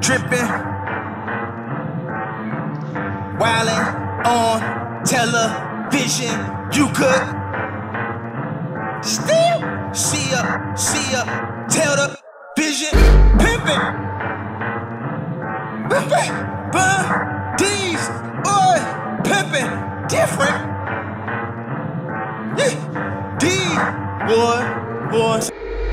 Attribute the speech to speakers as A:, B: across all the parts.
A: dripping, wildin' on television. You could still see a television pimpin', these boy pimpin' different. Yeah, these boys.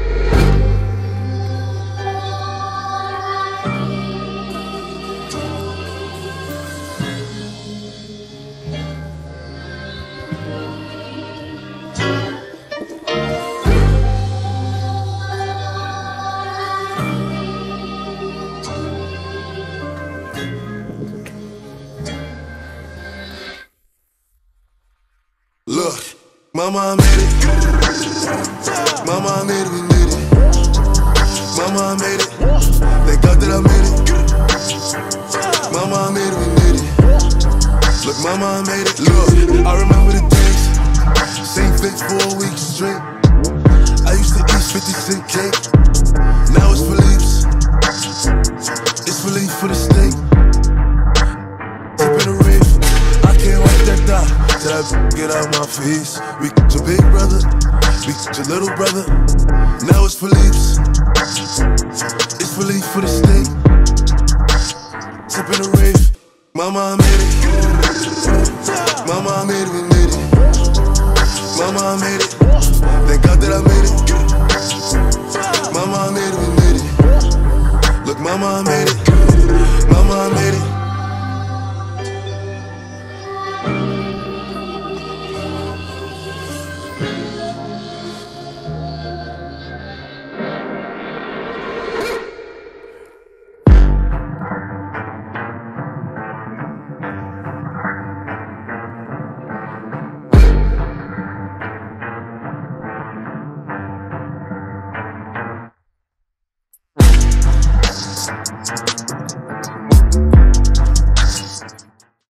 B: Look, mama, I made it. Mama, I made it, we made it. Mama, I made it. Thank God that I made it. Mama, I made it, we made it. Look, mama, I made it. Look, I remember the days. Same fit for a week straight. I used to eat 50-cent cake. Now it's for leaves. It's for leave for the steak. Tipping the reef. I can't wipe that dot. Till I get out my face. We your big brother, we your little brother. Now it's for leaves. It's for leave for the steak. Tipping the rave. Mama, I made it. Mama, I made it, we made it. Mama, I made it. Thank God that I made it. Mama, I made it, we made it. Look, mama, I made it. Mama, I made it.